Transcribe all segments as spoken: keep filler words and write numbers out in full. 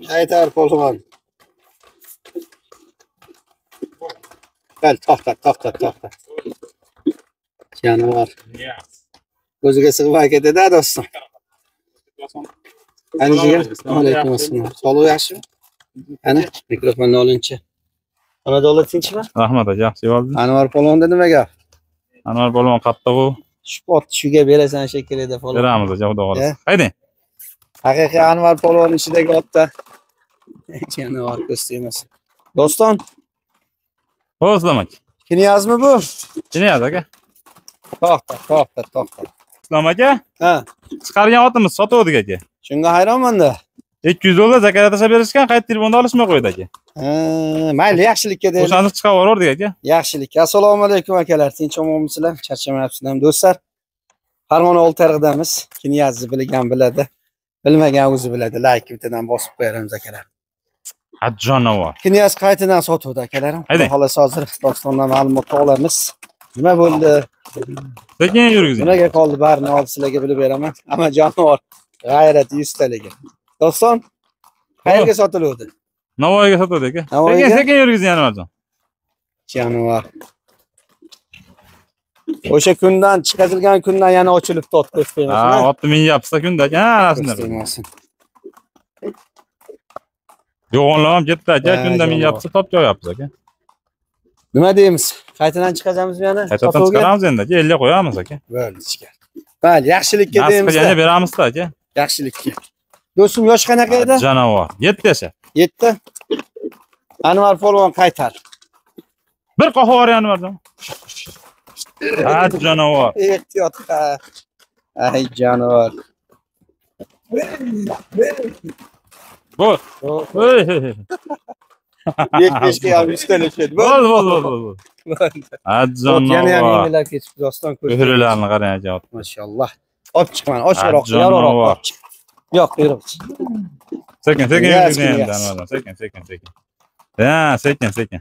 Aytar polvon. Bel to'xtat, to'xtat, to'xtat. Jonivor. O'ziga sig'may ketadi, do'stim. Anijiga. Alaykum assalom. Sog'liq yaxshimi? Ana, mikrofonni olinchi. Ana davlat tinchmi? Rahmat aka, yaxshi bo'ldi. Anvar polvonda nima gap? Anvar polvon qattiq u. Sport tushiga berasan shekilli deb polvon. Beramiz aka, xudo xolasa. Haydang. Haqiqiy Anvar polvon ichidagi otda. Jonivor ko'staymiz. Do'ston. Xo'slam aka. Kinyazmi bu? Kinyaz aka. To'xta, to'xta, to'xta. Islom aka? Ha. Chiqargan otimiz sotuvdik aka. Shunga hayronman-da. ikki yuz dollar zakat tashlab berishgan, qayta telefonda olishmay qo'ydi aka. Ha, mayli, yaxshilikka deylik. O'shani chiqaraverdik aka. Yaxshilik. Assalomu alaykum akalar. Tinch omonmisizlar? Charchamayapsizlarmi do'stlar? Farg'ona Oltiariqdamiz. Kinyazni bilgan biladi. Bilmagan o'zi biladi. Like bitadan bosib qo'yamiz akalar. Jonivor. Kinyaz qaytadan sotuvdi akalarim. Xolos hozir Dostondan ma'lumot olamiz. Nima bo'ldi? Sekin yurgizing. Nimaga qoldi barini olib sizlarga bilib beraman. Ammo Jonivor g'ayrat yuztaligi. Doston, qayerga sotiluvdi? Navoiyga sotuvdi aka. Sekin sekin yurgizing Anvarjon. Jonivor. O'sha kundan chiqarilgan kundan yana ochilib tot ko'rsatmayman. Ha, otni minyapsiz kunda aka. Ha, rasmlar. Yo'g'onlam ketdi aka, kunda minyapsiz, top joyapsiz aka. Nima deymiz? Qaytadan chiqazamizmi yana? Qaytadan chiqaramiz endi aka, ellik qo'yamiz aka. Bo'ldi, chiqar. Mayli, yaxshilikka deymiz. Nasib qilganda beramiz-da aka. Yaxshilikka. Do'stim yosh qanaqa edi? Jonivor. yetti yashar. yetti. Anvar polvon qaytar. Bir qo'xor Anvarjon. Ha, Jonivor. Ehtiyotda. Ay, Jonivor. Bo'l. Voy. yetmishga ham yuztalashadi. Bo'l, bo'l, bo'l, bo'l. Ha, Jonivor. Yana ham yengillar ketib doston ko'rdi. O'hrilarni qarang aka. Mashallah. Olib chiqman, ochroq, yorroq. Yo'q, yo'q. Sekin, sekin yurgizing endi Anvarjon. Sekin, sekin, sekin. Ha, sekin, sekin.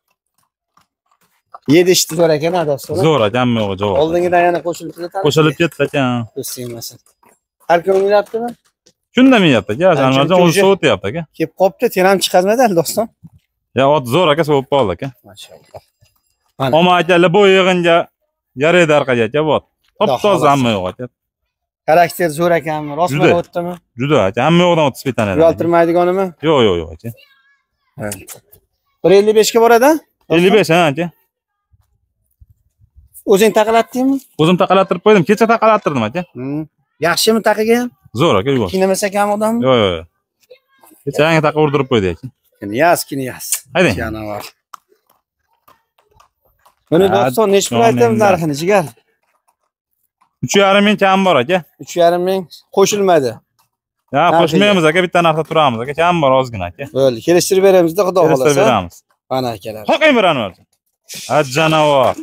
yedi ishti zo'r ekan, doston. Zo'r ekanmi yo'q, javob. Oldingidan yana qo'shilib ketdi. Qo'shilib ketdi ekan. Ko'rsinmasin. Har kun o'ynayaptimi? Kunda minyapti aka, Anvarjon o'zi sovutyapti aka. Kelib qopti, ten ham chiqazmadi hali doston. Ya, ot zo'r aka, sovib qoldi aka. Mashallah. Oma akalar bu yig'inga yaraydi orqaga aka, bot. Top-toza hamma yo'q aka. Xarakter zo'r ekanmi? Rostmi o'tdimi? Juda aka, hamma yo'qdan o'tib ketadi. Uyaltirmaydiganimi? Yo'q, yo'q, yo'q aka. bir ellik besh ga boradi? ellik besh ha aka. O'zing taqalatdingmi? O'zim taqalattirib qo'ydim. Kecha taqalattirdim aka. Yaxshimi taqiga ham? Zo'r aka, yo'q. Kinamasa kam odammi? Yo'q, yo'q. Kecha yangi taqa urdirib qo'ydik aka. Kinyaz, kinyaz. Haydang. Jonivor. Buni doston nechta pul aytamiz narxini, jigar? uch yarim ming kam bor aka. uch yarim ming qo'shilmadi. Ya, qo'shmaymiz aka, bitta narxda turamiz aka. Kam bor ozgina aka. Bo'ldi, kelishtirib beramizda, xudo xolasa. Kelishtirib beramiz. Mana akalar. Qo'ying bir Anvarjon. Ha, Jonivor.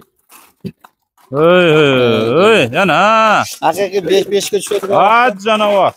Oy, oy, oy, yana. Haqiqiy besh besh ga tushadi. Ha, Jonivor.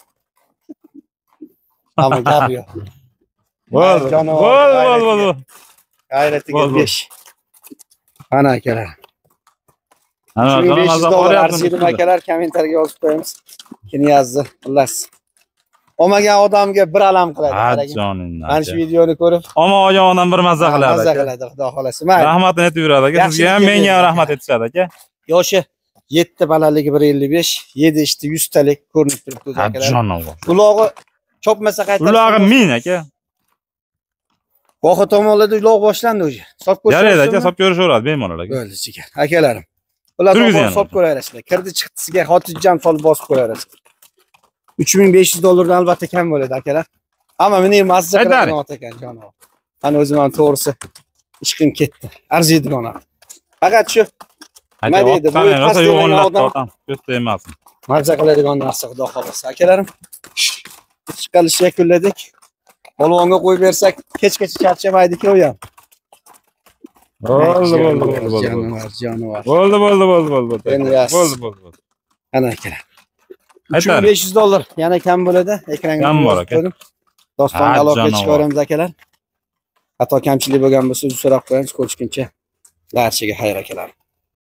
Ammo gap yo'q. Bo'l, bo'l, bo'l, bo'l. G'ayratiga besh. Mana akalar. Anvarjon mazza qo'yapmiz. Akalar kommentarga yozib qo'yamiz. Kinyazni, xullas. Olmagan odamga bir alam qiladi. Joningdan. Mana shu videoni ko'rib, Oma olgandan bir mazza qiladi. Mazza qiladi, xudo xolasa. Mayli. Rahmatini aytib yuradi aka. Sizga ham menga ham rahmat aytishadi aka. Yoshi yetti balandligi bir ellik besh, yedi ishti yuz talik ko'rinib turibdi akalar. Jonivor. Ulog'i chopmasa qaytarib. Ulog'i ming aka. Voha tomonlarda uloq boshlandi o'zi. Sop ko'rsa. Yaraydi aka, sop ko'rishaveradi bemalol aka. Bo'ldi, jigar. Akalarim. Ular sop ko'raverasizlar. Kirdi chiqdisiga xotirjam solib bosib qo'yaverasizlar. uch ming besh yuz dollardan albatta kam bo'ladi akalar. Ammo meni mazza qiladigan ot ekan Jonivor. Mana o'zim ham to'g'risi ishqim ketdi. Arziydigan ot. Faqat shu nima deydi, bu rosa yo'g'onlab tortam, ko'zda emasmi. Mazza qiladigan narsa, xudo xolasa. Akalarim, chiqarishni yakunladik. Polvonga qo'yib bersak, kechgacha charchamaydi-ku u ham. Bo'ldi, bo'ldi, bo'ldi. Jonivor, Jonivor. Bo'ldi, bo'ldi, bo'ldi, bo'ldi. Bo'ldi, bo'ldi, bo'ldi. Ana akalar. uch ming besh yuz dollar yana kam bo'ladi. Ekranga qo'ydim. Dostonga aloqa chiqaramiz akalar. Xato kamchilik bo'lgan bo'lsa, so'rab qo'yamiz, ko'rishguncha. Barchaga xayr akalar.